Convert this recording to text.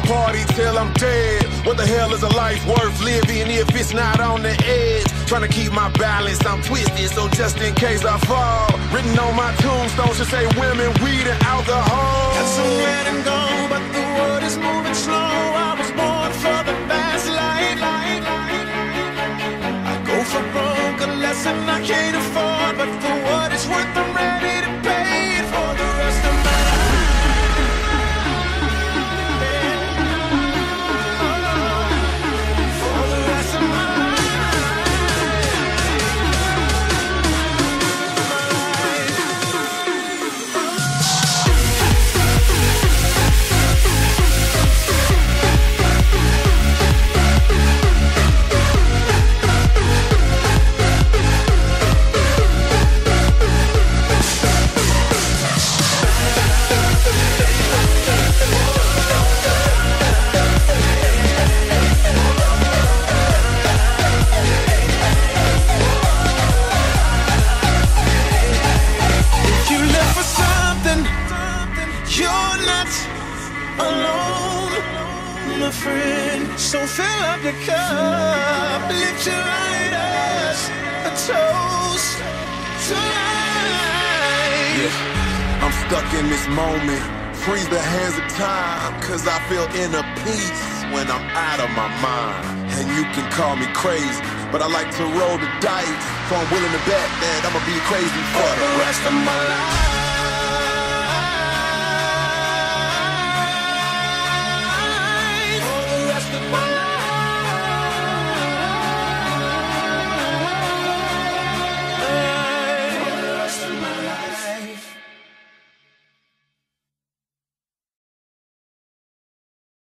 party till I'm dead. What the hell is a life worth living if it's not on the edge? Trying to keep my balance, I'm twisted, so just in case I fall. Written on my tombstone should say women, weed, and alcohol. Got some red and gold, but the world is moving slow. I was born for the fast life. I go for broke, a lesson I can't afford, but for what it's worth, I'm ready to pay it for the rest of my life. For the rest of my life. So fill up your cup, lift your lighters, a toast to life. Yeah, I'm stuck in this moment. Freeze the hands of time, cause I feel inner peace when I'm out of my mind. And you can call me crazy, but I like to roll the dice. So I'm willing to bet that I'ma be crazy for the rest of my life.